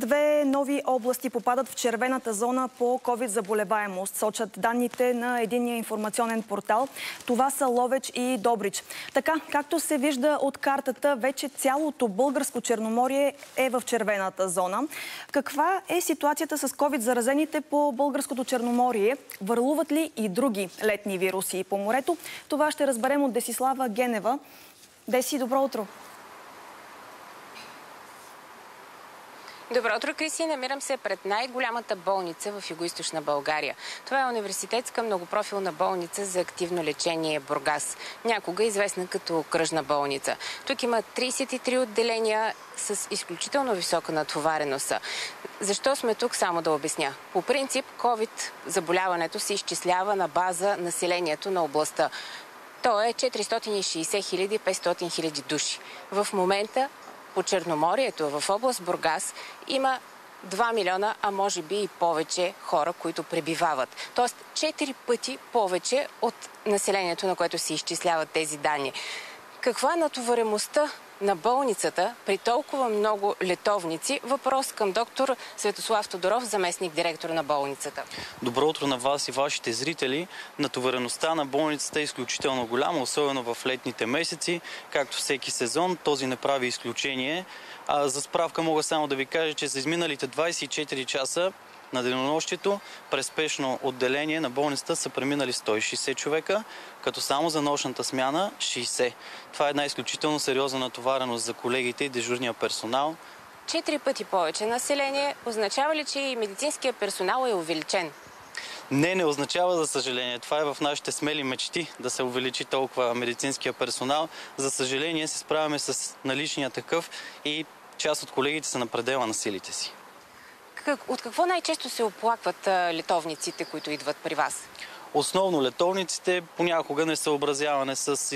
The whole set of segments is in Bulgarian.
Две нови области попадат в червената зона по COVID-заболеваемост, сочат данните на единния информационен портал. Това са Ловеч и Добрич. Така, както се вижда от картата, вече цялото българско Черноморие е в червената зона. Каква е ситуацията с COVID-заразените по българското Черноморие? Върлуват ли и други летни вируси по морето? Това ще разберем от Десислава Генева. Деси, добро утро! Добро утро, Криси. Намирам се пред най-голямата болница в Югоизточна България. Това е университетска многопрофилна болница за активно лечение Бургас, някога известна като окръжна болница. Тук има 33 отделения с изключително висока натовареност. Защо сме тук, само да обясня. По принцип, COVID-заболяването се изчислява на база населението на областта. То е 460 500 000 души. В момента по Черноморието, в област Бургас, има 2 милиона, а може би и повече хора, които пребивават. Тоест 4 пъти повече от населението, на което се изчисляват тези данни. Каква е натоваремостта на болницата при толкова много летовници? Въпрос към доктор Светослав Тодоров, заместник директор на болницата. Добро утро на вас и вашите зрители. Натовареността на болницата е изключително голяма, особено в летните месеци. Както всеки сезон, този не прави изключение. За справка мога само да ви кажа, че за изминалите 24 часа на денонощието през спешно отделение на болницата са преминали 160 човека, като само за нощната смяна 60. Това е една изключително сериозна натовареност за колегите и дежурния персонал. 4 пъти повече население означава ли, че и медицинският персонал е увеличен? Не означава, за съжаление. Това е в нашите смели мечти да се увеличи толкова медицинския персонал. За съжаление се справяме с наличния такъв и част от колегите са на предела на силите си. От какво най-често се оплакват летовниците, които идват при вас? Основно летовниците, понякога несъобразяване с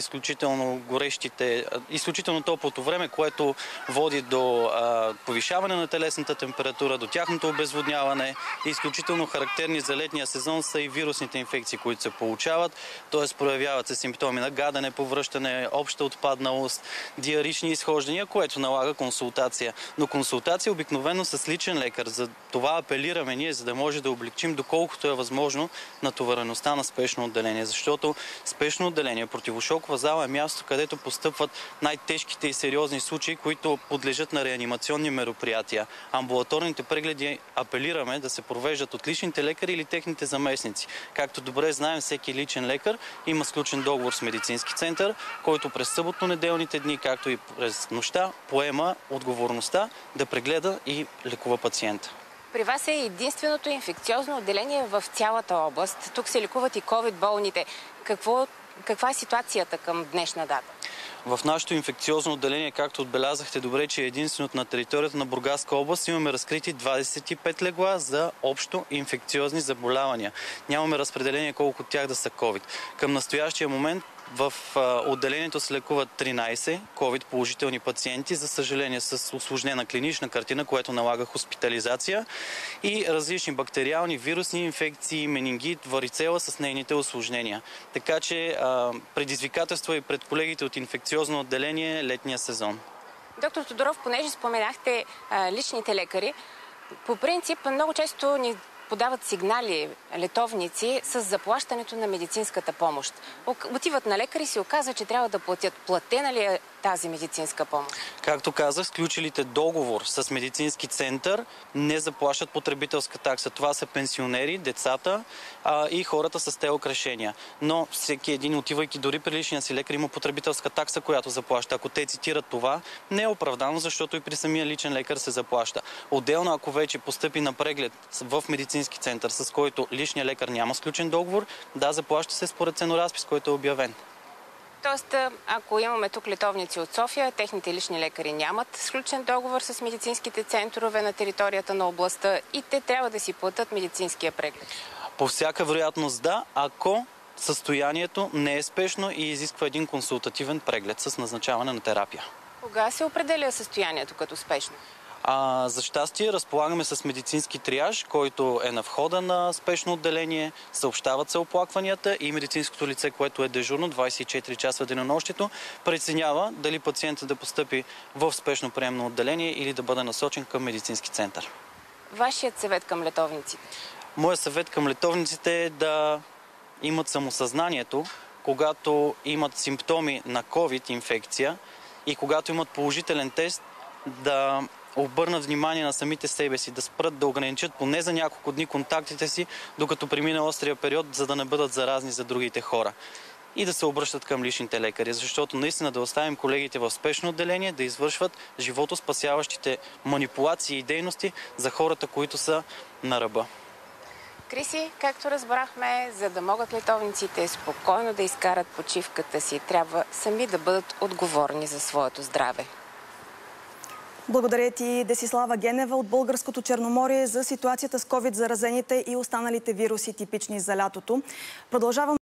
изключително топлото време, което води до повишаване на телесната температура, до тяхното обезводняване. Изключително характерни за летния сезон са и вирусните инфекции, които се получават, т.е. проявяват се симптоми на гадене, повръщане, обща отпадналост, диарични изхождания, което налага консултация. Но консултация обикновено с личен лекар. За това апелираме ние, за да може да облегчим доколкото е възможно натовареността на спешно отделение, защото спешно отделение, противошокова зала е място, където постъпват най-тежките и сериозни случаи, които подлежат на реанимационни мероприятия. Амбулаторните прегледи апелираме да се провеждат от личните лекари или техните заместници. Както добре знаем, всеки личен лекар има сключен договор с медицински център, който през съботно-неделните дни, както и през нощта, поема отговорността да прегледа и лекува пациента. При вас е единственото инфекциозно отделение в цялата област. Тук се лекуват и COVID-болните. Каква е ситуацията към днешна дата? В нашето инфекциозно отделение, както отбелязахте добре, че е единственото на територията на Бургаска област, имаме разкрити 25 легла за общо инфекциозни заболявания. Нямаме разпределение колко от тях да са COVID. Към настоящия момент в отделението се лекуват 13 COVID-положителни пациенти, за съжаление с усложнена клинична картина, което налага хоспитализация, и различни бактериални, вирусни инфекции, менингит, варицела с нейните усложнения. Така че предизвикателство и пред колегите от инфекциозно отделение летния сезон. Доктор Тодоров, понеже споменахте личните лекари, по принцип много често ни подават сигнали летовници с заплащането на медицинската помощ. Отиват на лекари и се оказва, че трябва да платят. Платена ли е тази медицинска помощ? Както казах, сключилите договор с медицински център не заплащат потребителска такса. Това са пенсионери, децата и хората с ТЕЛК решения. Но всеки един, отивайки дори при личния си лекар, има потребителска такса, която заплаща. Ако те цитират това, не е оправдано, защото и при самия личен лекар се заплаща. Отделно, ако вече постъпи на преглед в медицински център, с който личният лекар няма сключен договор, да, заплаща се според ценоразпис, който е обявен. Тоест, ако имаме тук летовници от София, техните лични лекари нямат сключен договор с медицинските центрове на територията на областта и те трябва да си платят медицинския преглед. По всяка вероятност да, ако състоянието не е спешно и изисква един консултативен преглед с назначаване на терапия. Кога се определя състоянието като спешно? За щастие разполагаме с медицински триаж, който е на входа на спешно отделение, съобщават се оплакванията и медицинското лице, което е дежурно 24 часа в денонощието, преценява дали пациентът да постъпи в спешно приемно отделение или да бъде насочен към медицински център. Вашият съвет към летовниците? Моят съвет към летовниците е да имат самосъзнанието, когато имат симптоми на COVID инфекция и когато имат положителен тест, да обърнат внимание на самите себе си, да спрат, да ограничат поне за няколко дни контактите си, докато премине острия период, за да не бъдат заразни за другите хора. И да се обръщат към личните лекари, защото наистина да оставим колегите в спешно отделение да извършват животоспасяващите манипулации и дейности за хората, които са на ръба. Криси, както разбрахме, за да могат летовниците спокойно да изкарат почивката си, трябва сами да бъдат отговорни за своето здраве. Благодаря ти, Десислава Генева от Българското Черноморие, за ситуацията с COVID заразените и останалите вируси, типични за лятото. Продължавам